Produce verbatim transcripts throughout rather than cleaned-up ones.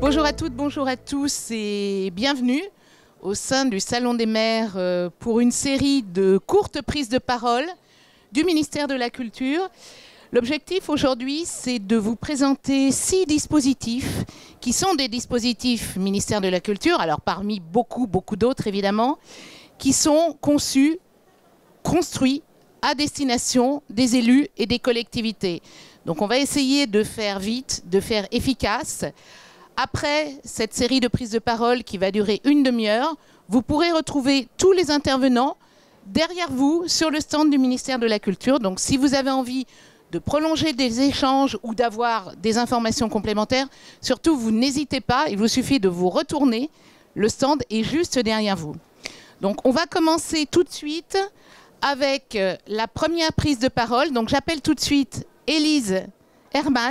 Bonjour à toutes, bonjour à tous et bienvenue au sein du Salon des maires euh, pour une série de courtes prises de parole du ministère de la Culture. L'objectif aujourd'hui, c'est de vous présenter six dispositifs qui sont des dispositifs ministère de la Culture, alors parmi beaucoup, beaucoup d'autres évidemment, qui sont conçus, construits à destination des élus et des collectivités. Donc on va essayer de faire vite, de faire efficace. Après cette série de prises de parole qui va durer une demi-heure, vous pourrez retrouver tous les intervenants derrière vous sur le stand du ministère de la Culture. Donc si vous avez envie de prolonger des échanges ou d'avoir des informations complémentaires, surtout vous n'hésitez pas, il vous suffit de vous retourner, le stand est juste derrière vous. Donc on va commencer tout de suite avec la première prise de parole. Donc j'appelle tout de suite Élise Herman.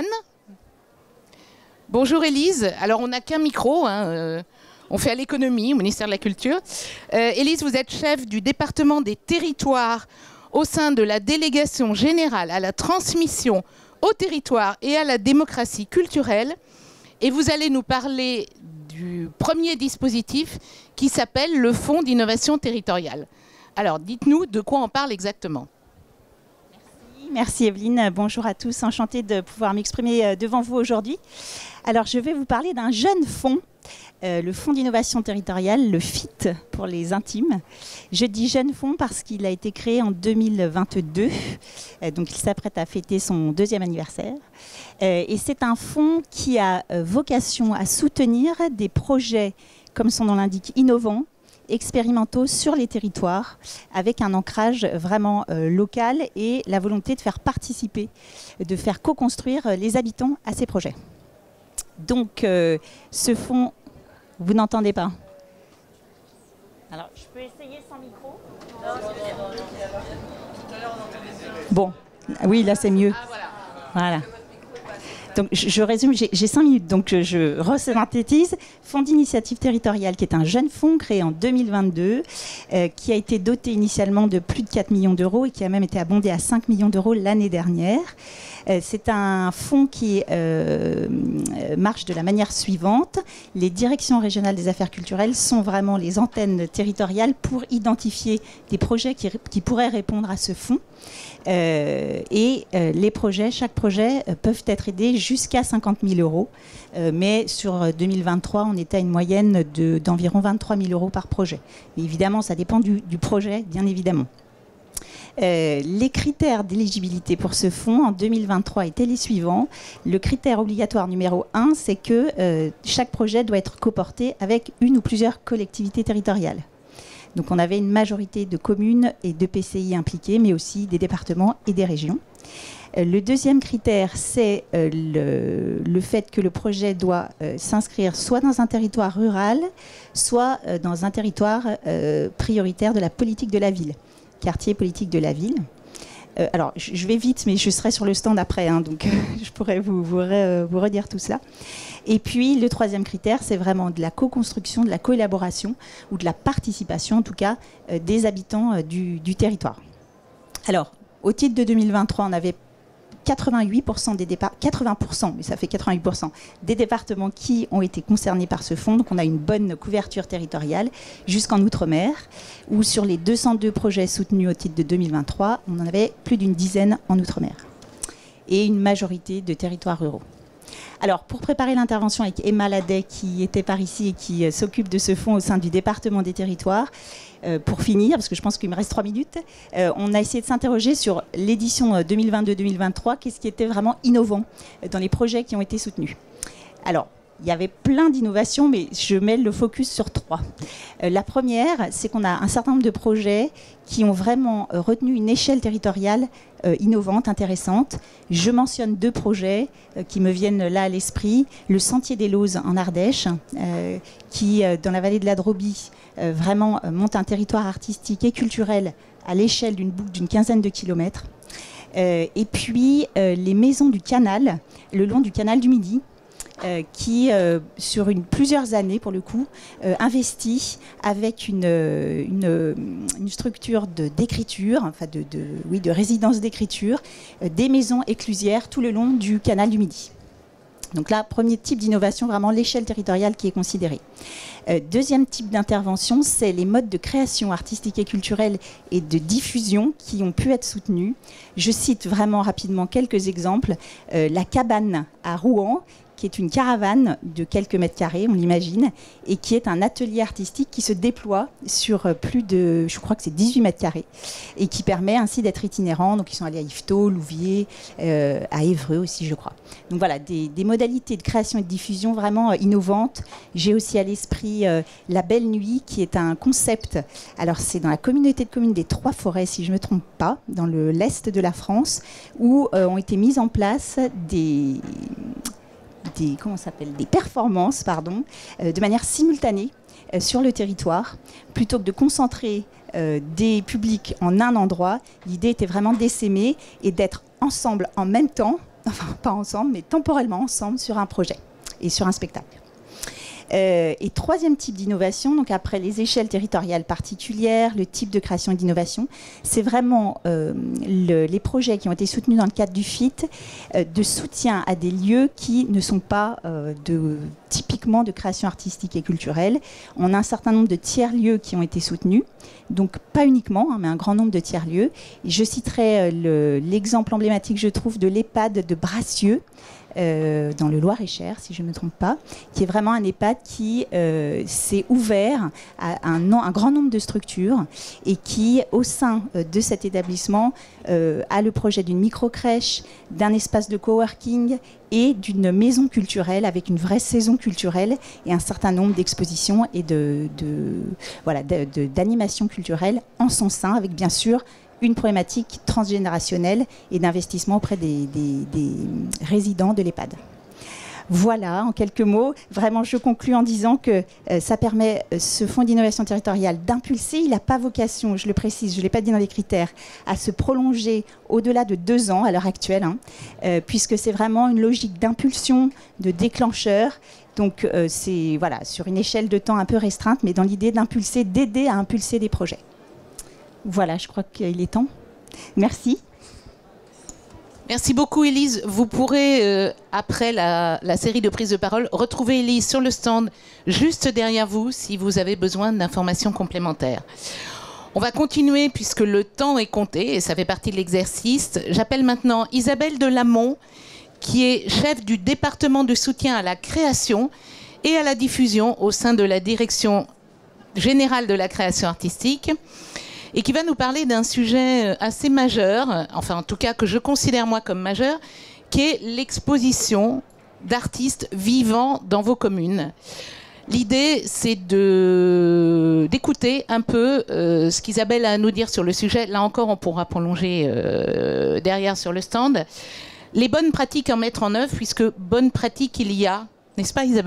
Bonjour Élise, alors on n'a qu'un micro, hein, euh, on fait à l'économie au ministère de la Culture. Euh, Élise, vous êtes chef du département des territoires au sein de la délégation générale à la transmission au territoire et à la démocratie culturelle. Et vous allez nous parler du premier dispositif qui s'appelle le Fonds d'innovation territoriale. Alors dites-nous de quoi on parle exactement. Merci Evelyne, bonjour à tous, enchantée de pouvoir m'exprimer devant vous aujourd'hui. Alors je vais vous parler d'un jeune fonds, euh, le Fonds d'innovation territoriale, le F I T pour les intimes. Je dis jeune fonds parce qu'il a été créé en deux mille vingt-deux, euh, donc il s'apprête à fêter son deuxième anniversaire. Euh, et c'est un fonds qui a euh, vocation à soutenir des projets, comme son nom l'indique, innovants, expérimentaux sur les territoires avec un ancrage vraiment euh, local et la volonté de faire participer, de faire co-construire les habitants à ces projets. Donc euh, ce fonds, vous n'entendez pas? Alors je peux essayer sans micro? Bon, oui là c'est mieux. Voilà. Donc, je, je résume, j'ai cinq minutes, donc je, je resynthétise. Fonds d'initiative territoriale, qui est un jeune fonds créé en deux mille vingt-deux, euh, qui a été doté initialement de plus de quatre millions d'euros et qui a même été abondé à cinq millions d'euros l'année dernière. Euh, c'est un fonds qui euh, marche de la manière suivante. Les directions régionales des affaires culturelles sont vraiment les antennes territoriales pour identifier des projets qui, qui pourraient répondre à ce fonds. Euh, et euh, les projets, chaque projet euh, peuvent être aidés jusqu'à cinquante mille euros. Euh, mais sur deux mille vingt-trois, on était à une moyenne de, d'environ vingt-trois mille euros par projet. Mais évidemment, ça dépend du, du projet, bien évidemment. Euh, les critères d'éligibilité pour ce fonds en deux mille vingt-trois étaient les suivants. Le critère obligatoire numéro un, c'est que euh, chaque projet doit être coporté avec une ou plusieurs collectivités territoriales. Donc on avait une majorité de communes et de P C I impliqués, mais aussi des départements et des régions. Euh, le deuxième critère, c'est euh, le, le fait que le projet doit euh, s'inscrire soit dans un territoire rural, soit euh, dans un territoire euh, prioritaire de la politique de la ville, quartier politique de la ville. Euh, alors, je vais vite, mais je serai sur le stand après, hein, donc euh, je pourrais vous, vous, re, vous redire tout cela. Et puis, le troisième critère, c'est vraiment de la co-construction, de la collaboration, ou de la participation, en tout cas, euh, des habitants euh, du, du territoire. Alors, au titre de deux mille vingt-trois, on avait quatre-vingt-huit pour cent des départs, quatre-vingts pour cent, mais ça fait quatre-vingt-huit pour cent des départements qui ont été concernés par ce fonds. Donc on a une bonne couverture territoriale jusqu'en Outre-mer, où sur les deux cent deux projets soutenus au titre de deux mille vingt-trois, on en avait plus d'une dizaine en Outre-mer et une majorité de territoires ruraux. Alors, pour préparer l'intervention avec Emma Ladet, qui était par ici et qui euh, s'occupe de ce fonds au sein du département des territoires, euh, pour finir, parce que je pense qu'il me reste trois minutes, euh, on a essayé de s'interroger sur l'édition deux mille vingt-deux deux mille vingt-trois, qu'est-ce qui était vraiment innovant dans les projets qui ont été soutenus. Alors, il y avait plein d'innovations, mais je mets le focus sur trois. Euh, la première, c'est qu'on a un certain nombre de projets qui ont vraiment euh, retenu une échelle territoriale euh, innovante, intéressante. Je mentionne deux projets euh, qui me viennent là à l'esprit. Le Sentier des Lauzes en Ardèche, euh, qui, euh, dans la vallée de la Drobie, euh, vraiment euh, monte un territoire artistique et culturel à l'échelle d'une boucle d'une quinzaine de kilomètres. Euh, et puis, euh, les maisons du canal, le long du canal du Midi, Euh, qui, euh, sur une, plusieurs années, pour le coup, euh, investit avec une, une, une structure de, d'écriture, enfin de, de, oui, de résidence d'écriture, euh, des maisons éclusières tout le long du canal du Midi. Donc là, premier type d'innovation, vraiment l'échelle territoriale qui est considérée. Euh, deuxième type d'intervention, c'est les modes de création artistique et culturelle et de diffusion qui ont pu être soutenus. Je cite vraiment rapidement quelques exemples. Euh, la cabane à Rouen, qui est une caravane de quelques mètres carrés, on l'imagine, et qui est un atelier artistique qui se déploie sur plus de, je crois que c'est dix-huit mètres carrés, et qui permet ainsi d'être itinérant. Donc ils sont allés à Yvetot, Louviers, euh, à Évreux aussi, je crois. Donc voilà, des, des modalités de création et de diffusion vraiment euh, innovantes. J'ai aussi à l'esprit euh, La Belle Nuit, qui est un concept. Alors c'est dans la communauté de communes des Trois Forêts, si je ne me trompe pas, dans le l'est de la France, où euh, ont été mises en place des... Des, comment ça s'appelle, des performances pardon, euh, de manière simultanée euh, sur le territoire. Plutôt que de concentrer euh, des publics en un endroit, l'idée était vraiment d'essaimer et d'être ensemble en même temps, enfin pas ensemble, mais temporellement ensemble sur un projet et sur un spectacle. Euh, et troisième type d'innovation, donc après les échelles territoriales particulières, le type de création et d'innovation, c'est vraiment euh, le, les projets qui ont été soutenus dans le cadre du F I T, euh, de soutien à des lieux qui ne sont pas euh, de, typiquement de création artistique et culturelle. On a un certain nombre de tiers-lieux qui ont été soutenus, donc pas uniquement, hein, mais un grand nombre de tiers-lieux. Et je citerai euh, l'exemple emblématique, je trouve, de l'EHPAD de Bracieux, Euh, dans le Loir-et-Cher, si je ne me trompe pas, qui est vraiment un EHPAD qui euh, s'est ouvert à un, un grand nombre de structures et qui, au sein euh, de cet établissement, euh, a le projet d'une micro-crèche, d'un espace de coworking et d'une maison culturelle avec une vraie saison culturelle et un certain nombre d'expositions et de, de, voilà, de, de, d'animations culturelles en son sein, avec bien sûr une problématique transgénérationnelle et d'investissement auprès des, des, des résidents de l'EHPAD. Voilà, en quelques mots, vraiment je conclus en disant que euh, ça permet, euh, ce fonds d'innovation territoriale, d'impulser. Il n'a pas vocation, je le précise, je ne l'ai pas dit dans les critères, à se prolonger au-delà de deux ans à l'heure actuelle, hein, euh, puisque c'est vraiment une logique d'impulsion, de déclencheur. Donc euh, c'est voilà, sur une échelle de temps un peu restreinte, mais dans l'idée d'impulser, d'aider à impulser des projets. Voilà, je crois qu'il est temps. Merci. Merci beaucoup, Élise. Vous pourrez, euh, après la, la série de prises de parole, retrouver Élise sur le stand juste derrière vous si vous avez besoin d'informations complémentaires. On va continuer puisque le temps est compté et ça fait partie de l'exercice. J'appelle maintenant Isabelle Delamont, qui est chef du département de soutien à la création et à la diffusion au sein de la Direction générale de la création artistique, et qui va nous parler d'un sujet assez majeur, enfin en tout cas que je considère moi comme majeur, qui est l'exposition d'artistes vivants dans vos communes. L'idée, c'est de, d'écouter un peu euh, ce qu'Isabelle a à nous dire sur le sujet. Là encore, on pourra prolonger euh, derrière sur le stand. Les bonnes pratiques à mettre en œuvre, puisque bonnes pratiques il y a, n'est-ce pas Isabelle ?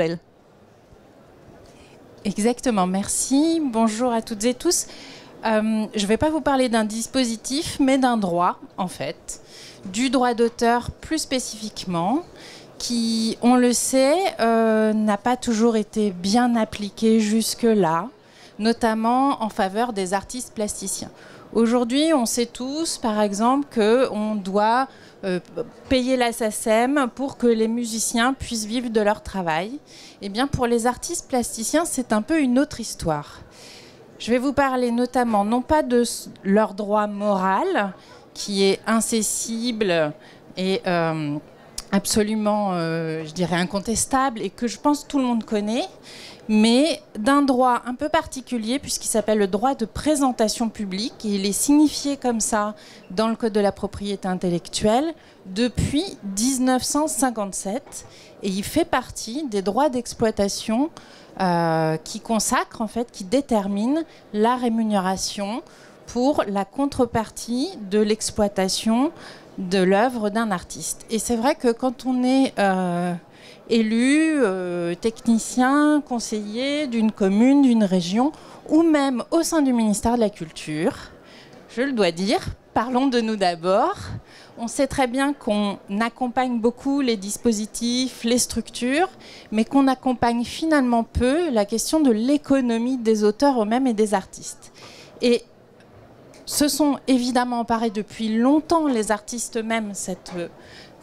Exactement, merci. Bonjour à toutes et tous. Euh, je ne vais pas vous parler d'un dispositif, mais d'un droit, en fait, du droit d'auteur plus spécifiquement, qui, on le sait, euh, n'a pas toujours été bien appliqué jusque-là, notamment en faveur des artistes plasticiens. Aujourd'hui, on sait tous, par exemple, qu'on doit euh, payer la S A C E M pour que les musiciens puissent vivre de leur travail. Eh bien, pour les artistes plasticiens, c'est un peu une autre histoire. Je vais vous parler notamment, non pas de leur droit moral, qui est incessible et euh, absolument, euh, je dirais, incontestable, et que je pense tout le monde connaît, mais d'un droit un peu particulier, puisqu'il s'appelle le droit de présentation publique, et il est signifié comme ça dans le Code de la propriété intellectuelle depuis mille neuf cent cinquante-sept, et il fait partie des droits d'exploitation Euh, qui consacre, en fait, qui détermine la rémunération pour la contrepartie de l'exploitation de l'œuvre d'un artiste. Et c'est vrai que quand on est euh, élu, euh, technicien, conseiller d'une commune, d'une région, ou même au sein du ministère de la Culture, je le dois dire, parlons de nous d'abord. On sait très bien qu'on accompagne beaucoup les dispositifs, les structures, mais qu'on accompagne finalement peu la question de l'économie des auteurs eux-mêmes et des artistes. Et se sont évidemment emparés depuis longtemps les artistes eux-mêmes cette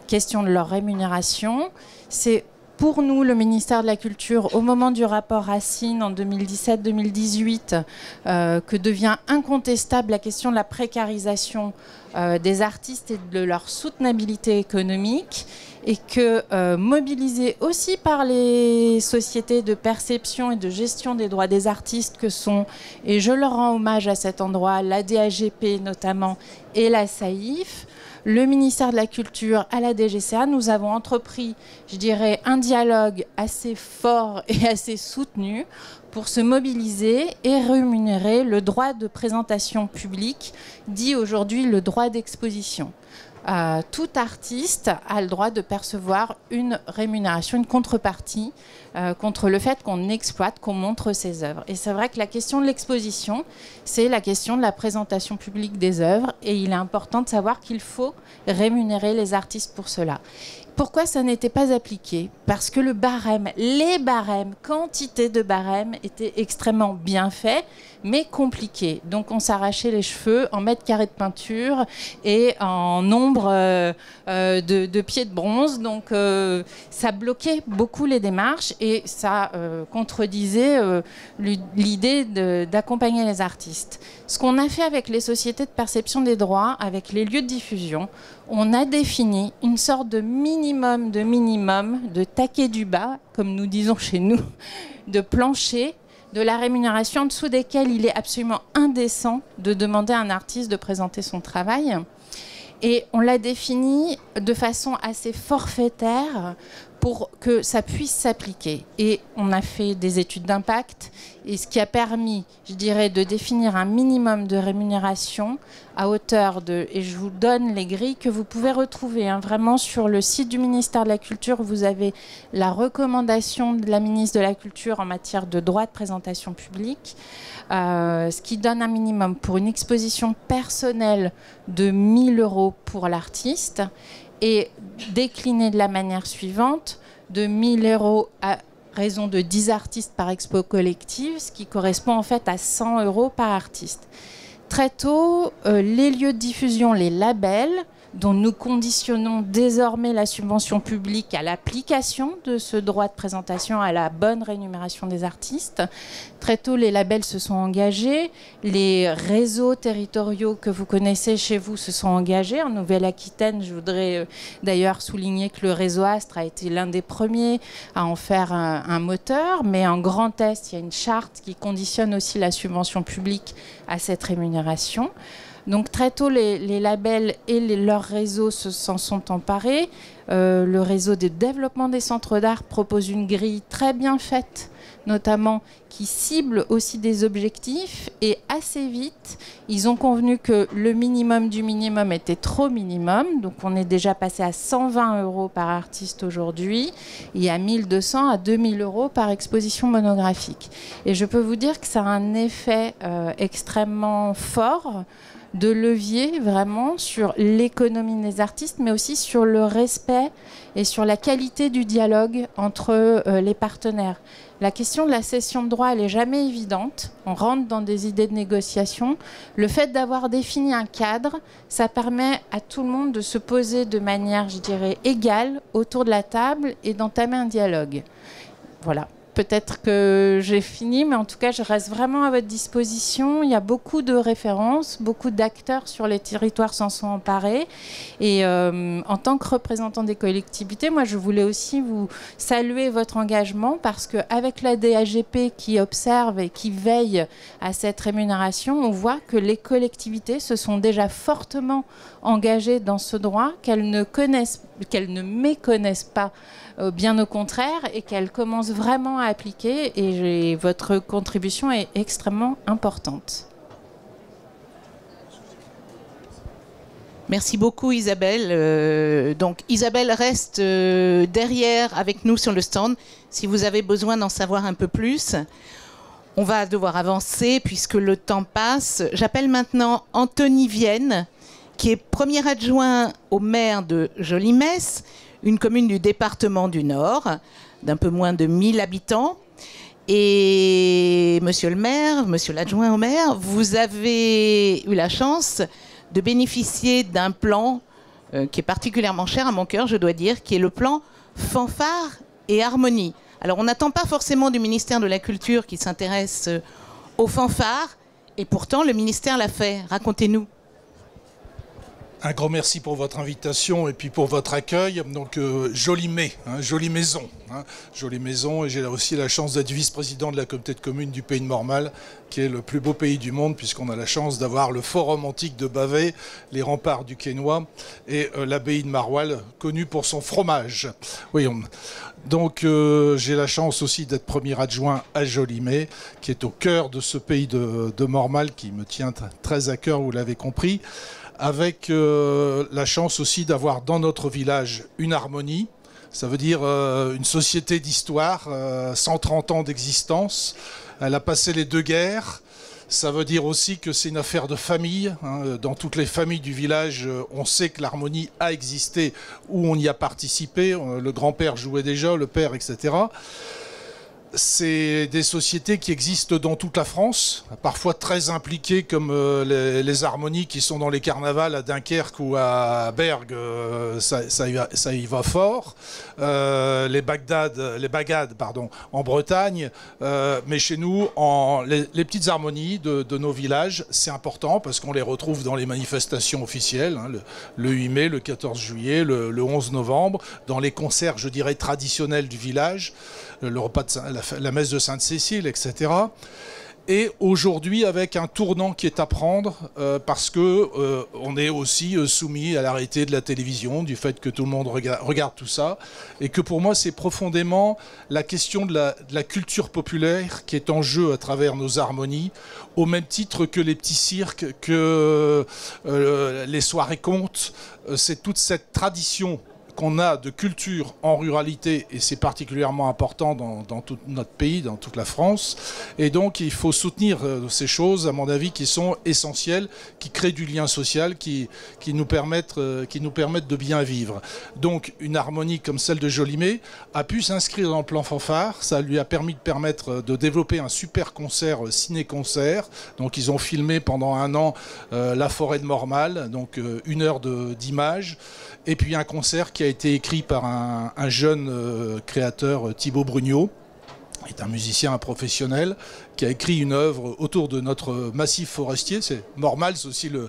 question de leur rémunération. C'est pour nous, le ministère de la Culture, au moment du rapport Racine en deux mille dix-sept deux mille dix-huit, euh, que devient incontestable la question de la précarisation euh, des artistes et de leur soutenabilité économique, et que euh, mobilisé aussi par les sociétés de perception et de gestion des droits des artistes que sont, et je leur rends hommage à cet endroit, l'A D A G P notamment et la SAIF, le ministère de la Culture à la D G C A, nous avons entrepris, je dirais, un dialogue assez fort et assez soutenu pour se mobiliser et rémunérer le droit de présentation publique, dit aujourd'hui le droit d'exposition. Euh, tout artiste a le droit de percevoir une rémunération, une contrepartie euh, contre le fait qu'on exploite, qu'on montre ses œuvres. Et c'est vrai que la question de l'exposition, c'est la question de la présentation publique des œuvres, et il est important de savoir qu'il faut rémunérer les artistes pour cela. Pourquoi ça n'était pas appliqué? Parce que le barème, les barèmes, quantité de barèmes étaient extrêmement bien faits, mais compliqués. Donc on s'arrachait les cheveux en mètres carrés de peinture et en nombre euh, euh, de, de pieds de bronze. Donc euh, ça bloquait beaucoup les démarches et ça euh, contredisait euh, l'idée d'accompagner les artistes. Ce qu'on a fait avec les sociétés de perception des droits, avec les lieux de diffusion, on a défini une sorte de minimum de minimum, de taquet du bas, comme nous disons chez nous, de plancher, de la rémunération en dessous desquels il est absolument indécent de demander à un artiste de présenter son travail. Et on l'a défini de façon assez forfaitaire pour que ça puisse s'appliquer. Et on a fait des études d'impact, et ce qui a permis, je dirais, de définir un minimum de rémunération à hauteur de... Et je vous donne les grilles que vous pouvez retrouver hein, vraiment sur le site du ministère de la Culture. Vous avez la recommandation de la ministre de la Culture en matière de droit de présentation publique, euh, ce qui donne un minimum pour une exposition personnelle de mille euros pour l'artiste, et décliné de la manière suivante, de mille euros à raison de dix artistes par expo collective, ce qui correspond en fait à cent euros par artiste. Très tôt, euh, les lieux de diffusion, les labels, dont nous conditionnons désormais la subvention publique à l'application de ce droit de présentation, à la bonne rémunération des artistes. Très tôt, les labels se sont engagés. Les réseaux territoriaux que vous connaissez chez vous se sont engagés. En Nouvelle-Aquitaine, je voudrais euh, d'ailleurs souligner que le réseau Astre a été l'un des premiers à en faire un, un moteur. Mais en Grand Est, il y a une charte qui conditionne aussi la subvention publique à cette rémunération. Donc très tôt, les, les labels et les, leurs réseaux s'en sont emparés. Euh, le réseau de développement des centres d'art propose une grille très bien faite, notamment qui cible aussi des objectifs. Et assez vite, ils ont convenu que le minimum du minimum était trop minimum. Donc on est déjà passé à cent vingt euros par artiste aujourd'hui et à mille deux cents à deux mille euros par exposition monographique. Et je peux vous dire que ça a un effet euh, extrêmement fort de levier vraiment sur l'économie des artistes, mais aussi sur le respect et sur la qualité du dialogue entre euh, les partenaires. La question de la cession de droit, elle n'est jamais évidente. On rentre dans des idées de négociation. Le fait d'avoir défini un cadre, ça permet à tout le monde de se poser de manière, je dirais, égale autour de la table et d'entamer un dialogue. Voilà. Peut-être que j'ai fini, mais en tout cas, je reste vraiment à votre disposition. Il y a beaucoup de références, beaucoup d'acteurs sur les territoires s'en sont emparés. Et euh, en tant que représentant des collectivités, moi, je voulais aussi vous saluer votre engagement, parce qu'avec la D A G P qui observe et qui veille à cette rémunération, on voit que les collectivités se sont déjà fortement engagées dans ce droit, qu'elles ne connaissent, qu'elles ne méconnaissent pas, euh, bien au contraire, et qu'elles commencent vraiment à appliquer, et votre contribution est extrêmement importante. Merci beaucoup Isabelle. Euh, donc Isabelle reste euh, derrière avec nous sur le stand si vous avez besoin d'en savoir un peu plus. On va devoir avancer puisque le temps passe. J'appelle maintenant Anthony Vienne, qui est premier adjoint au maire de Jolimès, une commune du département du Nord, d'un peu moins de mille habitants. Et monsieur le maire, monsieur l'adjoint au maire, vous avez eu la chance de bénéficier d'un plan euh, qui est particulièrement cher à mon cœur, je dois dire, qui est le plan fanfare et harmonie. Alors on n'attend pas forcément du ministère de la Culture qui s'intéresse euh, aux fanfares, et pourtant le ministère l'a fait. Racontez-nous. Un grand merci pour votre invitation et puis pour votre accueil. Donc, euh, jolie mai, hein, jolie maison. Hein, jolie maison. Et j'ai aussi la chance d'être vice-président de la communauté de communes du Pays de Mormal, qui est le plus beau pays du monde, puisqu'on a la chance d'avoir le forum antique de Bavay, les remparts du Quesnoy et euh, l'abbaye de Marwal, connue pour son fromage. Oui, on... Donc, euh, j'ai la chance aussi d'être premier adjoint à Jolimay, qui est au cœur de ce pays de, de Mormal, qui me tient très à cœur, vous l'avez compris, avec euh, la chance aussi d'avoir dans notre village une harmonie. Ça veut dire euh, une société d'histoire, euh, cent trente ans d'existence. Elle a passé les deux guerres. Ça veut dire aussi que c'est une affaire de famille. Hein. Dans toutes les familles du village, on sait que l'harmonie a existé ou on y a participé. Le grand-père jouait déjà, le père, et cetera. C'est des sociétés qui existent dans toute la France, parfois très impliquées comme euh, les, les harmonies qui sont dans les carnavals à Dunkerque ou à Bergue, euh, ça, ça, y va, ça y va fort. Euh, les Bagdad, les Bagad, pardon, en Bretagne, euh, mais chez nous, en, les, les petites harmonies de, de nos villages, c'est important parce qu'on les retrouve dans les manifestations officielles, hein, le, le huit mai, le quatorze juillet, le, le onze novembre, dans les concerts, je dirais, traditionnels du village. Le repas de Saint, la, la messe de Sainte-Cécile, et cetera. Et aujourd'hui, avec un tournant qui est à prendre, euh, parce que euh, on est aussi euh, soumis à l'arrêté de la télévision, du fait que tout le monde rega regarde tout ça, et que pour moi, c'est profondément la question de la, de la culture populaire qui est en jeu à travers nos harmonies, au même titre que les petits cirques, que euh, les soirées contes. Euh, c'est toute cette tradition qu'on a de culture en ruralité, et c'est particulièrement important dans, dans tout notre pays, dans toute la France. Et donc, il faut soutenir euh, ces choses, à mon avis, qui sont essentielles, qui créent du lien social, qui, qui, nous permettent, euh, qui nous permettent de bien vivre. Donc, une harmonie comme celle de Jolimay a pu s'inscrire dans le plan fanfare. Ça lui a permis de permettre de développer un super concert, euh, ciné-concert. Donc, ils ont filmé pendant un an euh, La Forêt de Mormal, donc euh, une heure d'images. Et puis un concert qui a été écrit par un, un jeune euh, créateur, Thibaut Brugnot, qui est un musicien, un professionnel, qui a écrit une œuvre autour de notre massif forestier. C'est Mormal, c'est aussi le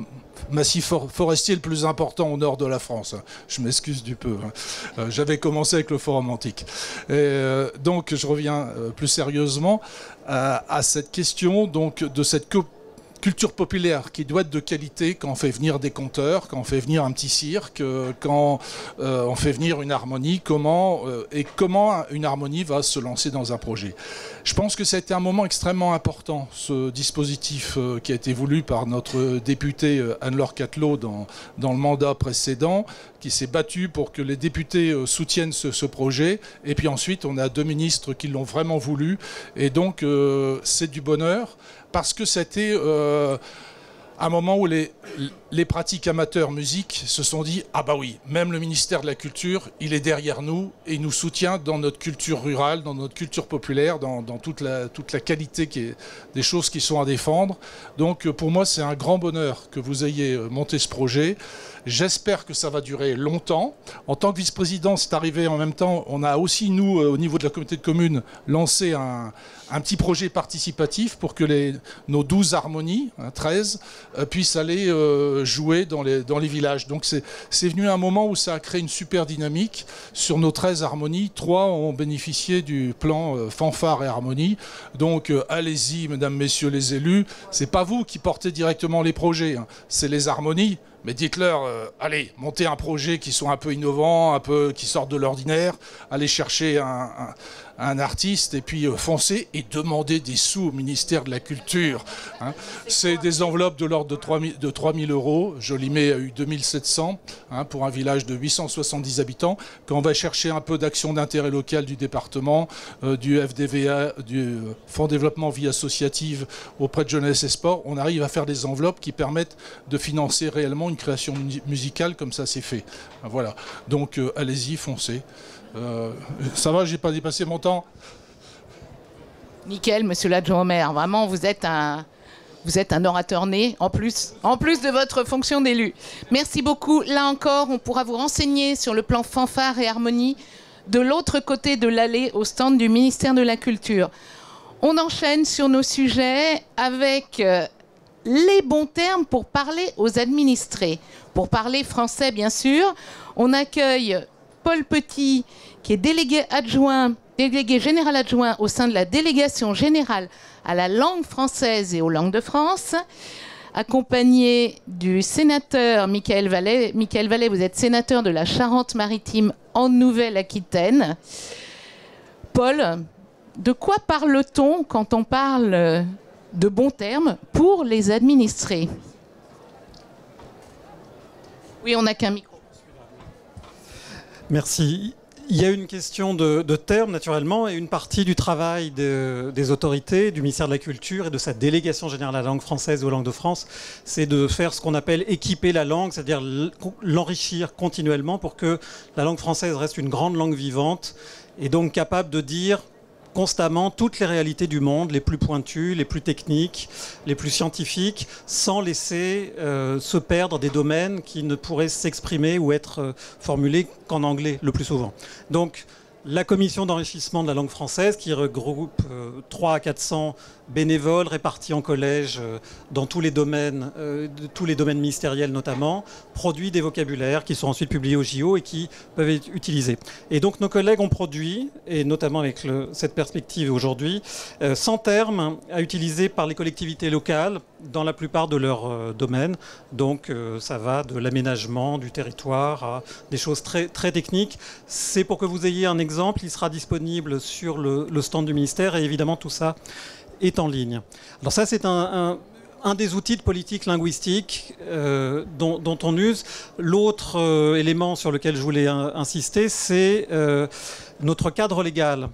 massif for forestier le plus important au nord de la France. Je m'excuse du peu. Euh, J'avais commencé avec le Forum Antique. Et, euh, donc je reviens euh, plus sérieusement à, à cette question donc, de cette coopération culture populaire qui doit être de qualité quand on fait venir des conteurs, quand on fait venir un petit cirque, quand euh, on fait venir une harmonie, comment euh, et comment une harmonie va se lancer dans un projet. Je pense que ça a été un moment extrêmement important, ce dispositif euh, qui a été voulu par notre députée euh, Anne-Laure Catelot dans, dans le mandat précédent, qui s'est battue pour que les députés euh, soutiennent ce, ce projet. Et puis ensuite, on a deux ministres qui l'ont vraiment voulu. Et donc, euh, c'est du bonheur. Parce que c'était euh, un moment où les, les pratiques amateurs musique se sont dit « Ah bah oui, même le ministère de la Culture, il est derrière nous et il nous soutient dans notre culture rurale, dans notre culture populaire, dans, dans toute, la, toute la qualité qui est, des choses qui sont à défendre. » Donc pour moi, c'est un grand bonheur que vous ayez monté ce projet. J'espère que ça va durer longtemps. En tant que vice-président, c'est arrivé en même temps. On a aussi, nous, au niveau de la communauté de communes, lancé un, un petit projet participatif pour que les, nos douze harmonies, hein, treize, euh, puissent aller euh, jouer dans les, dans les villages. Donc c'est venu un moment où ça a créé une super dynamique. Sur nos treize harmonies, trois ont bénéficié du plan euh, fanfare et harmonie. Donc euh, allez-y, mesdames, messieurs les élus. C'est pas vous qui portez directement les projets, hein, c'est les harmonies. Mais dites-leur, euh, allez, montez un projet qui soit un peu innovant, un peu qui sorte de l'ordinaire, allez chercher un, un, un artiste et puis euh, foncez et demandez des sous au ministère de la Culture. Hein. C'est des enveloppes de l'ordre de trois mille euros. Jolimay a eu deux mille sept cents hein, pour un village de huit cent soixante-dix habitants. Quand on va chercher un peu d'action d'intérêt local du département, euh, du F D V A, du Fonds développement vie associative auprès de jeunesse et sport, on arrive à faire des enveloppes qui permettent de financer réellement une création musicale comme ça c'est fait. Voilà. Donc euh, allez-y, foncez. Euh, ça va, j'ai pas dépassé mon temps? Nickel, monsieur l'adjoint au maire. Vraiment, vous êtes un, Vous êtes un orateur né, en plus, en plus de votre fonction d'élu. Merci beaucoup. Là encore, on pourra vous renseigner sur le plan fanfare et harmonie de l'autre côté de l'allée au stand du ministère de la Culture. On enchaîne sur nos sujets avec euh, les bons termes pour parler aux administrés. Pour parler français, bien sûr, on accueille Paul Petit, qui est délégué adjoint, délégué général adjoint au sein de la délégation générale à la langue française et aux langues de France, accompagné du sénateur Michael Vallet. Michael Vallet, vous êtes sénateur de la Charente-Maritime en Nouvelle-Aquitaine. Paul, de quoi parle-t-on quand on parle de bons termes pour les administrés? Oui, on n'a qu'un micro. Merci. Il y a une question de, de termes, naturellement, et une partie du travail de, des autorités, du ministère de la Culture et de sa délégation générale à la langue française et aux langues de France, c'est de faire ce qu'on appelle équiper la langue, c'est-à-dire l'enrichir continuellement pour que la langue française reste une grande langue vivante et donc capable de dire constamment toutes les réalités du monde, les plus pointues, les plus techniques, les plus scientifiques, sans laisser euh, se perdre des domaines qui ne pourraient s'exprimer ou être euh, formulés qu'en anglais le plus souvent. Donc, la commission d'enrichissement de la langue française, qui regroupe euh, trois à quatre cents bénévoles répartis en collèges euh, dans tous les domaines, euh, de tous les domaines ministériels notamment, produit des vocabulaires qui sont ensuite publiés au J O et qui peuvent être utilisés. Et donc nos collègues ont produit, et notamment avec le, cette perspective aujourd'hui, euh, cent termes à utiliser par les collectivités locales dans la plupart de leurs euh, domaines. Donc euh, ça va de l'aménagement du territoire à des choses très, très techniques. C'est pour que vous ayez un exemple, il sera disponible sur le, le stand du ministère et évidemment tout ça est en ligne. Alors ça c'est un, un, un des outils de politique linguistique euh, dont, dont on use. L'autre euh, élément sur lequel je voulais in, insister, c'est euh, notre cadre légal.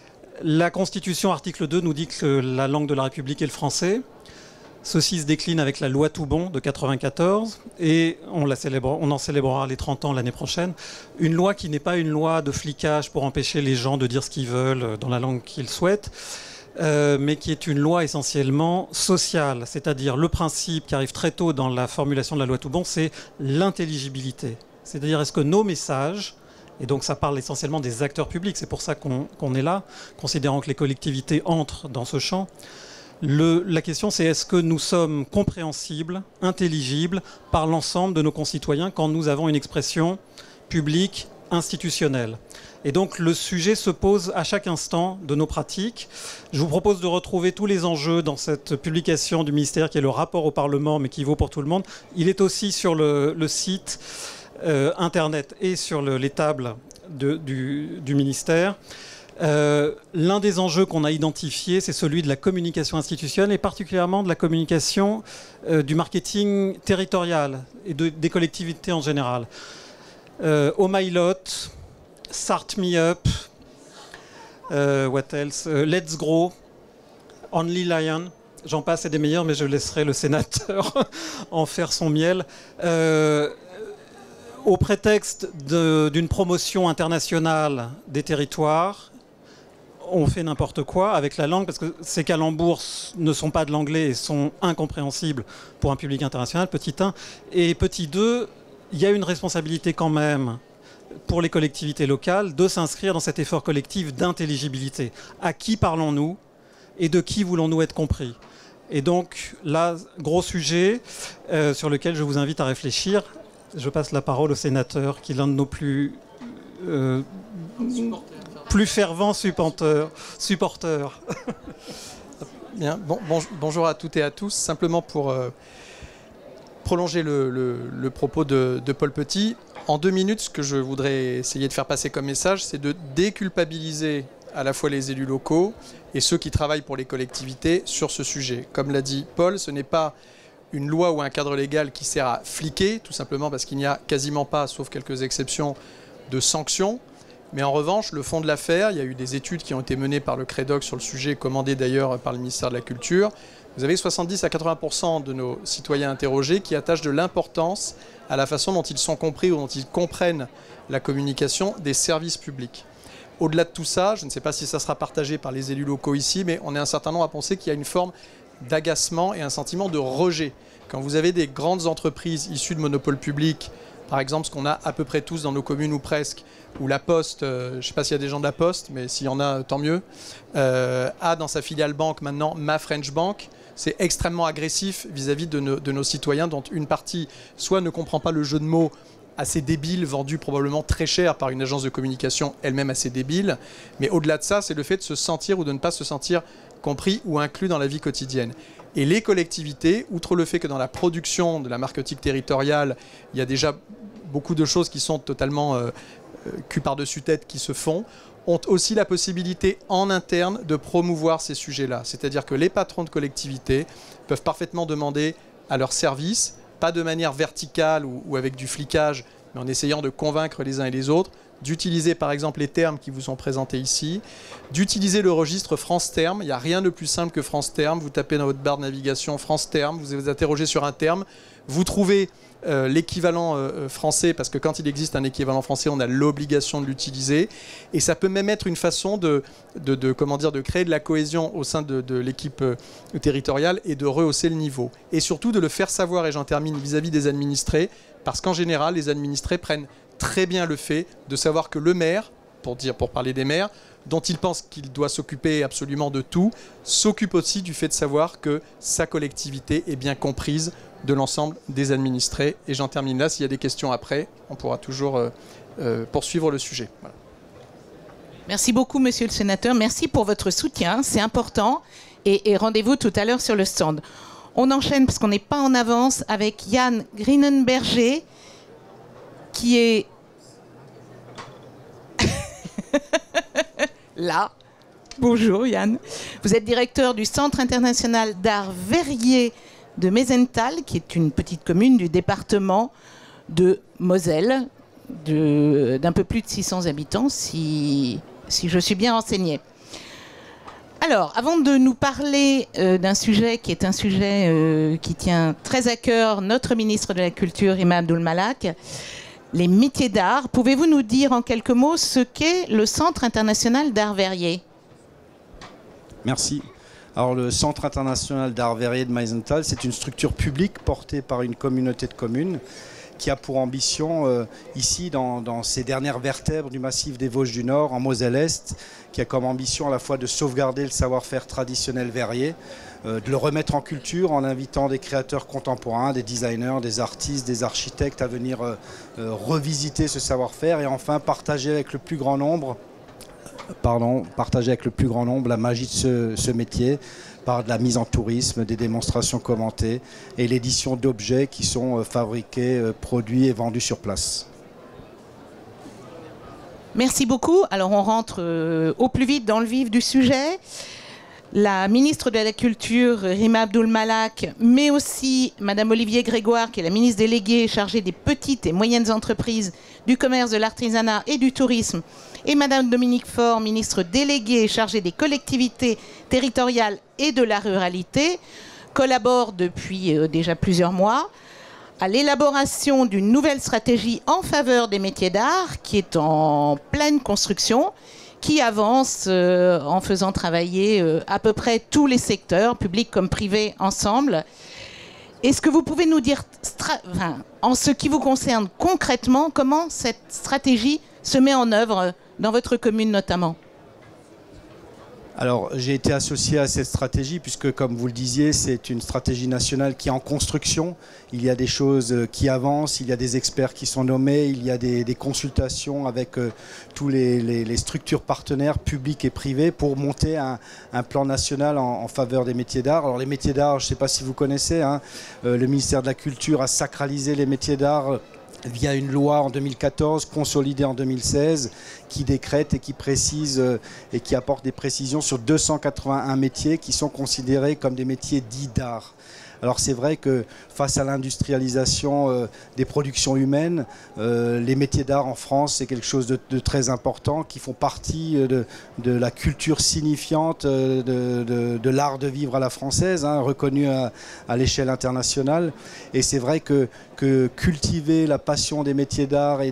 La Constitution, article deux, nous dit que la langue de la République est le français. Ceci se décline avec la loi Toubon de quatre-vingt-quatorze et on, la célèbre, on en célébrera les trente ans l'année prochaine. Une loi qui n'est pas une loi de flicage pour empêcher les gens de dire ce qu'ils veulent dans la langue qu'ils souhaitent, euh, mais qui est une loi essentiellement sociale. C'est-à-dire le principe qui arrive très tôt dans la formulation de la loi Toubon, c'est l'intelligibilité. C'est-à-dire est-ce que nos messages, et donc ça parle essentiellement des acteurs publics, c'est pour ça qu'on, qu'on est là, considérant que les collectivités entrent dans ce champ. Le, la question, c'est est-ce que nous sommes compréhensibles, intelligibles par l'ensemble de nos concitoyens quand nous avons une expression publique, institutionnelle. Et donc le sujet se pose à chaque instant de nos pratiques. Je vous propose de retrouver tous les enjeux dans cette publication du ministère qui est le rapport au Parlement, mais qui vaut pour tout le monde. Il est aussi sur le, le site euh, internet et sur le, les tables de, du, du ministère. Euh, l'un des enjeux qu'on a identifié, c'est celui de la communication institutionnelle et particulièrement de la communication euh, du marketing territorial et de, des collectivités en général. Euh, Oh My Lot, Start Me Up, euh, what else, euh, Let's Grow, Only Lion, j'en passe et des meilleurs, mais je laisserai le sénateur en faire son miel. Euh, au prétexte de, d'une promotion internationale des territoires, on fait n'importe quoi avec la langue parce que ces calembours ne sont pas de l'anglais et sont incompréhensibles pour un public international, petit un. Et petit deux, il y a une responsabilité quand même pour les collectivités locales de s'inscrire dans cet effort collectif d'intelligibilité. À qui parlons-nous et de qui voulons-nous être compris? Et donc là, gros sujet euh, sur lequel je vous invite à réfléchir. Je passe la parole au sénateur qui est l'un de nos plus... Euh, plus fervent supporteur. supporteur. Bien, bon, bon, bonjour à toutes et à tous. Simplement pour euh, prolonger le, le, le propos de, de Paul Petit, en deux minutes, ce que je voudrais essayer de faire passer comme message, c'est de déculpabiliser à la fois les élus locaux et ceux qui travaillent pour les collectivités sur ce sujet. Comme l'a dit Paul, ce n'est pas une loi ou un cadre légal qui sert à fliquer, tout simplement parce qu'il n'y a quasiment pas, sauf quelques exceptions, de sanctions. Mais en revanche, le fond de l'affaire, il y a eu des études qui ont été menées par le Crédoc sur le sujet, commandées d'ailleurs par le ministère de la Culture. Vous avez soixante-dix à quatre-vingts pour cent de nos citoyens interrogés qui attachent de l'importance à la façon dont ils sont compris ou dont ils comprennent la communication des services publics. Au-delà de tout ça, je ne sais pas si ça sera partagé par les élus locaux ici, mais on est un certain nombre à penser qu'il y a une forme d'agacement et un sentiment de rejet. Quand vous avez des grandes entreprises issues de monopoles publics, par exemple ce qu'on a à peu près tous dans nos communes ou presque, où la Poste, euh, je ne sais pas s'il y a des gens de la Poste, mais s'il y en a, tant mieux, euh, a dans sa filiale banque maintenant Ma French Bank. C'est extrêmement agressif vis-à-vis de, nos, de nos citoyens, dont une partie soit ne comprend pas le jeu de mots assez débile, vendu probablement très cher par une agence de communication elle-même assez débile. Mais au-delà de ça, c'est le fait de se sentir ou de ne pas se sentir compris ou inclus dans la vie quotidienne. Et les collectivités, outre le fait que dans la production de la marketing territoriale, il y a déjà beaucoup de choses qui sont totalement euh, cul par-dessus tête qui se font, ont aussi la possibilité en interne de promouvoir ces sujets-là. C'est-à-dire que les patrons de collectivités peuvent parfaitement demander à leurs services, pas de manière verticale ou, ou avec du flicage, mais en essayant de convaincre les uns et les autres, d'utiliser par exemple les termes qui vous sont présentés ici, d'utiliser le registre France Termes. Il n'y a rien de plus simple que France Termes. Vous tapez dans votre barre de navigation France Termes, vous vous interrogez sur un terme, vous trouvez euh, l'équivalent euh, français, parce que quand il existe un équivalent français, on a l'obligation de l'utiliser. Et ça peut même être une façon de, de, de, comment dire, de créer de la cohésion au sein de, de l'équipe euh, territoriale et de rehausser le niveau. Et surtout de le faire savoir, et j'en termine, vis-à-vis des administrés, parce qu'en général, les administrés prennent très bien le fait de savoir que le maire, pour, dire, pour parler des maires, dont il pense qu'il doit s'occuper absolument de tout, s'occupe aussi du fait de savoir que sa collectivité est bien comprise de l'ensemble des administrés. Et j'en termine là. S'il y a des questions après, on pourra toujours euh, euh, poursuivre le sujet. Voilà. Merci beaucoup, monsieur le sénateur. Merci pour votre soutien, c'est important. Et, et rendez-vous tout à l'heure sur le stand. On enchaîne, parce qu'on n'est pas en avance, avec Yann Grinenberger, qui est là. Bonjour Yann. Vous êtes directeur du Centre international d'art Verrier de Meisenthal, qui est une petite commune du département de Moselle, de, d'un peu plus de six cents habitants, si, si je suis bien renseignée. Alors, avant de nous parler euh, d'un sujet qui est un sujet euh, qui tient très à cœur notre ministre de la Culture, Rima Abdul Malak, les métiers d'art, pouvez-vous nous dire en quelques mots ce qu'est le Centre international d'art Verrier ? Merci. Alors, le Centre international d'art Verrier de Meisenthal, c'est une structure publique portée par une communauté de communes qui a pour ambition, euh, ici, dans, dans ces dernières vertèbres du massif des Vosges du Nord, en Moselle-Est, qui a comme ambition à la fois de sauvegarder le savoir-faire traditionnel verrier, euh, de le remettre en culture en invitant des créateurs contemporains, des designers, des artistes, des architectes à venir euh, euh, revisiter ce savoir-faire et enfin partager avec le plus grand nombre, pardon, partager avec le plus grand nombre la magie de ce, ce métier, par de la mise en tourisme, des démonstrations commentées et l'édition d'objets qui sont fabriqués, produits et vendus sur place. Merci beaucoup. Alors on rentre euh, au plus vite dans le vif du sujet. La ministre de la Culture, Rima Abdul Malak, mais aussi Madame Olivier Grégoire, qui est la ministre déléguée chargée des petites et moyennes entreprises, du commerce, de l'artisanat et du tourisme, et Madame Dominique Faure, ministre déléguée chargée des collectivités territoriales et de la ruralité, collaborent depuis euh, déjà plusieurs mois à l'élaboration d'une nouvelle stratégie en faveur des métiers d'art qui est en pleine construction, qui avance euh, en faisant travailler euh, à peu près tous les secteurs, publics comme privés, ensemble. Est-ce que vous pouvez nous dire, enfin, en ce qui vous concerne concrètement, comment cette stratégie se met en œuvre dans votre commune notamment ? Alors, j'ai été associé à cette stratégie puisque, comme vous le disiez, c'est une stratégie nationale qui est en construction. Il y a des choses qui avancent, il y a des experts qui sont nommés, il y a des, des consultations avec euh, tous les, les, les structures partenaires publiques et privées pour monter un, un plan national en, en faveur des métiers d'art. Alors, les métiers d'art, je ne sais pas si vous connaissez, hein, euh, le ministère de la Culture a sacralisé les métiers d'art via une loi en deux mille quatorze, consolidée en deux mille seize, qui décrète et qui précise euh, et qui apporte des précisions sur deux cent quatre-vingt-un métiers qui sont considérés comme des métiers dits d'art. Alors c'est vrai que face à l'industrialisation euh, des productions humaines, euh, les métiers d'art en France, c'est quelque chose de, de très important, qui font partie de, de la culture signifiante euh, de, de, de l'art de vivre à la française, hein, reconnu à, à l'échelle internationale. Et c'est vrai que, que cultiver la passion des métiers d'art et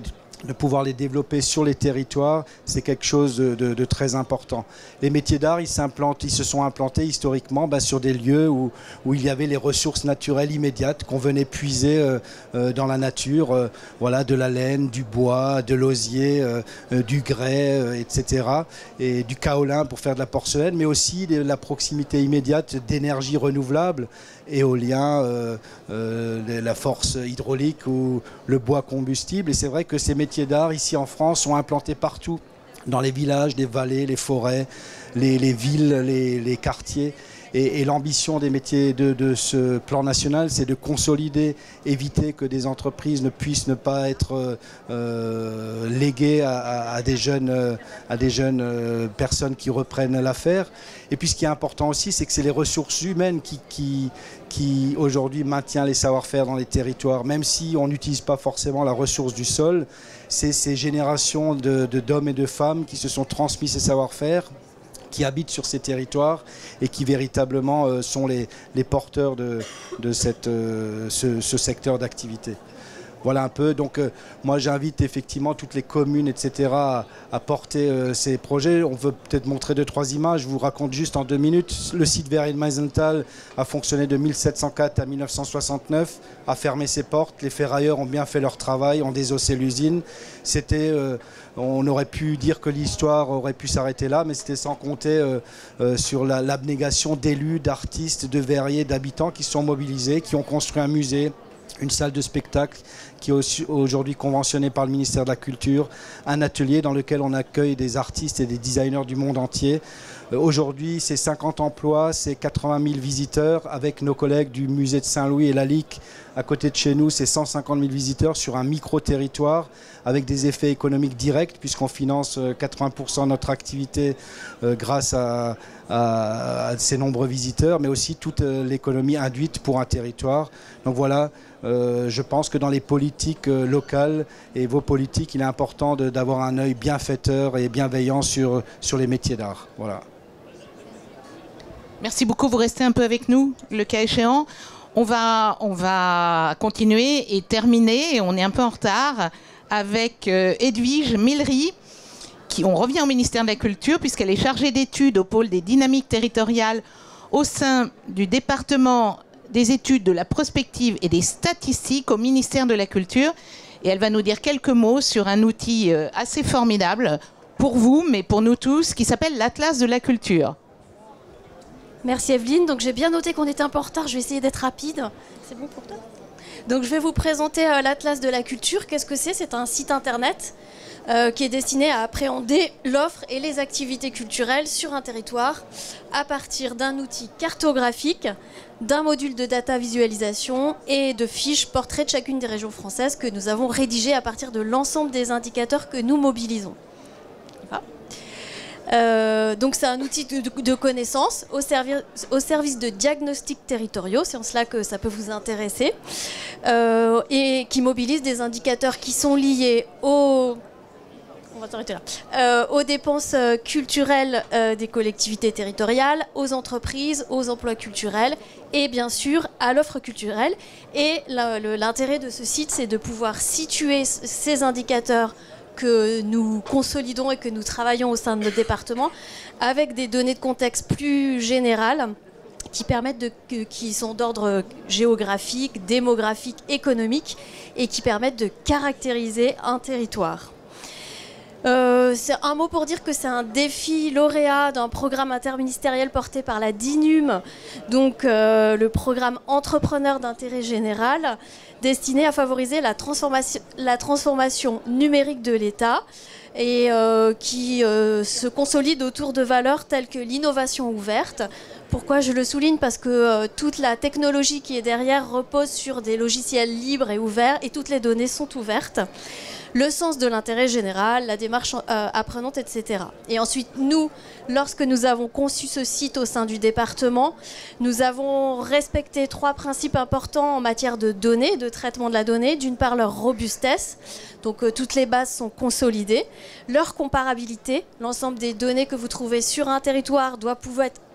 de pouvoir les développer sur les territoires, c'est quelque chose de, de, de très important. Les métiers d'art, ils, ils se sont implantés historiquement bah, sur des lieux où, où il y avait les ressources naturelles immédiates qu'on venait puiser euh, euh, dans la nature, euh, voilà, de la laine, du bois, de l'osier, euh, euh, du grès, euh, et cetera. Et du kaolin pour faire de la porcelaine, mais aussi de la proximité immédiate d'énergie renouvelable, éolien, euh, euh, la force hydraulique ou le bois combustible. Et c'est vrai que ces métiers d'art ici en France sont implantés partout, dans les villages, les vallées, les forêts, les, les villes, les, les quartiers. Et, et l'ambition des métiers de, de ce plan national, c'est de consolider, éviter que des entreprises ne puissent ne pas être euh, léguées à, à, à des jeunes, à des jeunes euh, personnes qui reprennent l'affaire. Et puis ce qui est important aussi, c'est que c'est les ressources humaines qui, qui, qui aujourd'hui maintient les savoir-faire dans les territoires. Même si on n'utilise pas forcément la ressource du sol, c'est ces générations de, de, d'hommes et de femmes qui se sont transmis ces savoir-faire, qui habitent sur ces territoires et qui véritablement euh, sont les, les porteurs de, de cette, euh, ce, ce secteur d'activité. Voilà un peu. Donc euh, moi j'invite effectivement toutes les communes, et cetera à, à porter euh, ces projets. On veut peut-être montrer deux, trois images. Je vous raconte juste en deux minutes. Le site Verrières-Meisenthal a fonctionné de mille sept cent quatre à mille neuf cent soixante-neuf, a fermé ses portes. Les ferrailleurs ont bien fait leur travail, ont désossé l'usine. C'était... Euh, on aurait pu dire que l'histoire aurait pu s'arrêter là, mais c'était sans compter euh, euh, sur la, l'abnégation d'élus, d'artistes, de verriers, d'habitants qui se sont mobilisés, qui ont construit un musée, une salle de spectacle qui est aujourd'hui conventionnée par le ministère de la Culture, un atelier dans lequel on accueille des artistes et des designers du monde entier. Euh, aujourd'hui, c'est cinquante emplois, c'est quatre-vingt mille visiteurs avec nos collègues du musée de Saint-Louis et la L I C. À côté de chez nous, c'est cent cinquante mille visiteurs sur un micro-territoire avec des effets économiques directs puisqu'on finance quatre-vingts pour cent de notre activité euh, grâce à, à, à ces nombreux visiteurs, mais aussi toute euh, l'économie induite pour un territoire. Donc voilà, euh, je pense que dans les politiques euh, locales et vos politiques, il est important de, d'avoir un œil bienfaiteur et bienveillant sur, sur les métiers d'art. Voilà. Merci beaucoup, vous restez un peu avec nous, le cas échéant. On va, on va continuer et terminer, on est un peu en retard, avec euh, Edwige Millery, qui, on revient au ministère de la Culture, puisqu'elle est chargée d'études au pôle des dynamiques territoriales au sein du département des études de la prospective et des statistiques au ministère de la Culture. Et elle va nous dire quelques mots sur un outil euh, assez formidable pour vous, mais pour nous tous, qui s'appelle l'Atlas de la Culture. Merci Evelyne. Donc j'ai bien noté qu'on était un peu en retard. Je vais essayer d'être rapide. C'est bon pour toi ? Donc je vais vous présenter euh, l'Atlas de la Culture. Qu'est-ce que c'est ? C'est un site internet euh, qui est destiné à appréhender l'offre et les activités culturelles sur un territoire à partir d'un outil cartographique, d'un module de data visualisation et de fiches portraits de chacune des régions françaises que nous avons rédigées à partir de l'ensemble des indicateurs que nous mobilisons. Voilà. Euh, donc c'est un outil de, de, de connaissance au, servi- au service de diagnostics territoriaux, c'est en cela que ça peut vous intéresser, euh, et qui mobilise des indicateurs qui sont liés aux, on va s'arrêter là, euh, aux dépenses euh, culturelles euh, des collectivités territoriales, aux entreprises, aux emplois culturels et bien sûr à l'offre culturelle. Et la, le, l'intérêt de ce site, c'est de pouvoir situer ces indicateurs que nous consolidons et que nous travaillons au sein de notre département avec des données de contexte plus générales qui permettent de, qui sont d'ordre géographique, démographique, économique et qui permettent de caractériser un territoire. Euh, c'est un mot pour dire que c'est un défi lauréat d'un programme interministériel porté par la DINUM, donc euh, le programme Entrepreneurs d'intérêt général, destiné à favoriser la transformation, la transformation numérique de l'État et euh, qui euh, se consolide autour de valeurs telles que l'innovation ouverte. Pourquoi je le souligne ? Parce que euh, toute la technologie qui est derrière repose sur des logiciels libres et ouverts et toutes les données sont ouvertes. Le sens de l'intérêt général, la démarche euh, apprenante, et cetera. Et ensuite, nous, lorsque nous avons conçu ce site au sein du département, nous avons respecté trois principes importants en matière de données, de traitement de la donnée. D'une part, leur robustesse, donc euh, toutes les bases sont consolidées. Leur comparabilité, l'ensemble des données que vous trouvez sur un territoire doit pouvoir être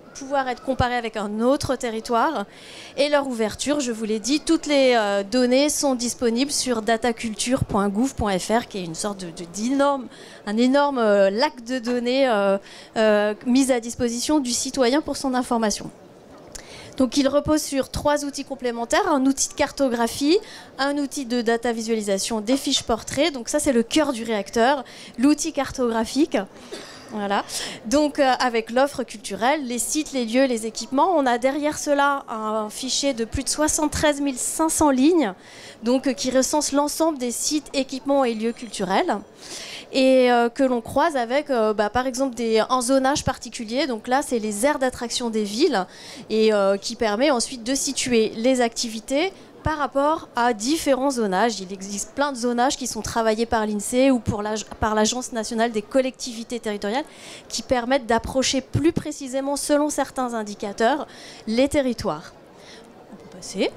pouvoir être comparés avec un autre territoire. Et leur ouverture, je vous l'ai dit, toutes les euh, données sont disponibles sur dataculture point gouv point f r, qui est une sorte de, de, d'énorme, un énorme euh, lac de données euh, euh, mises à disposition du citoyen pour son information. Donc il repose sur trois outils complémentaires, un outil de cartographie, un outil de data visualisation des fiches portraits, donc ça c'est le cœur du réacteur, l'outil cartographique. Voilà. Donc euh, avec l'offre culturelle, les sites, les lieux, les équipements, on a derrière cela un fichier de plus de soixante-treize mille cinq cents lignes, donc euh, qui recense l'ensemble des sites, équipements et lieux culturels, et euh, que l'on croise avec euh, bah, par exemple des, un zonage particulier. Donc là c'est les aires d'attraction des villes, et euh, qui permet ensuite de situer les activités par rapport à différents zonages. Il existe plein de zonages qui sont travaillés par l'INSEE ou pour la, par l'Agence nationale des collectivités territoriales, qui permettent d'approcher plus précisément, selon certains indicateurs, les territoires. On peut passer.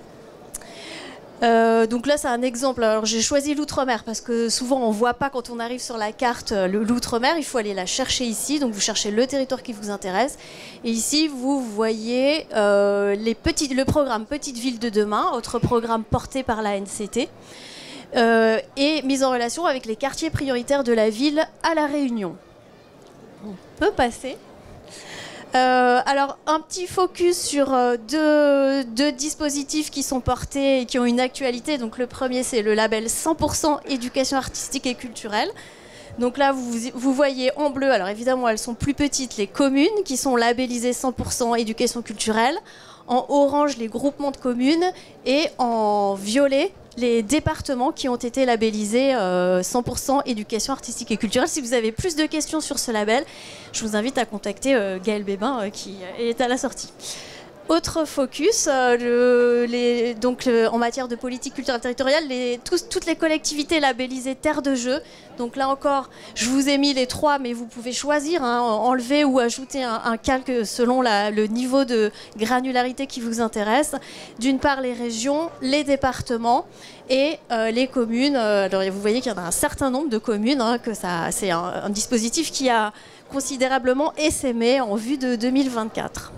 Euh, donc là c'est un exemple. Alors j'ai choisi l'outre-mer parce que souvent on ne voit pas quand on arrive sur la carte le, l'outre-mer, il faut aller la chercher ici, donc vous cherchez le territoire qui vous intéresse, et ici vous voyez euh, les petites, le programme Petites Villes de demain, autre programme porté par la N C T, euh, et mis en relation avec les quartiers prioritaires de la ville à La Réunion. On peut passer. Euh, alors, un petit focus sur euh, deux, deux dispositifs qui sont portés et qui ont une actualité. Donc, le premier, c'est le label cent pour cent éducation artistique et culturelle. Donc là, vous, vous voyez en bleu, alors évidemment, elles sont plus petites, les communes qui sont labellisées cent pour cent éducation culturelle. En orange, les groupements de communes. Et en violet, les départements qui ont été labellisés euh, cent pour cent éducation artistique et culturelle. Si vous avez plus de questions sur ce label, je vous invite à contacter euh, Gaël Bébin euh, qui est à la sortie. Autre focus, euh, le, les, donc, le, en matière de politique culturelle territoriale, les, tous, toutes les collectivités labellisées terres de jeu. Donc là encore, je vous ai mis les trois, mais vous pouvez choisir, hein, enlever ou ajouter un, un calque selon la, le niveau de granularité qui vous intéresse. D'une part, les régions, les départements et euh, les communes. Alors vous voyez qu'il y en a un certain nombre de communes, hein, que ça, c'est un, un dispositif qui a considérablement essaimé en vue de deux mille vingt-quatre.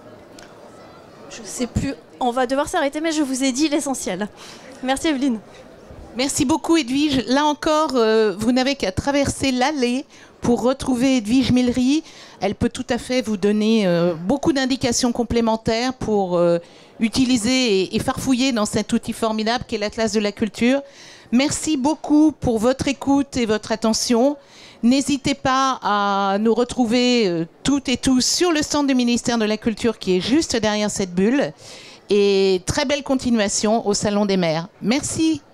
Je ne sais plus, on va devoir s'arrêter, mais je vous ai dit l'essentiel. Merci Evelyne. Merci beaucoup Edwige. Là encore, euh, vous n'avez qu'à traverser l'allée pour retrouver Edwige Millery. Elle peut tout à fait vous donner euh, beaucoup d'indications complémentaires pour euh, utiliser et, et farfouiller dans cet outil formidable qu'est l'Atlas de la culture. Merci beaucoup pour votre écoute et votre attention. N'hésitez pas à nous retrouver euh, toutes et tous sur le stand du ministère de la Culture qui est juste derrière cette bulle. Et très belle continuation au Salon des maires. Merci.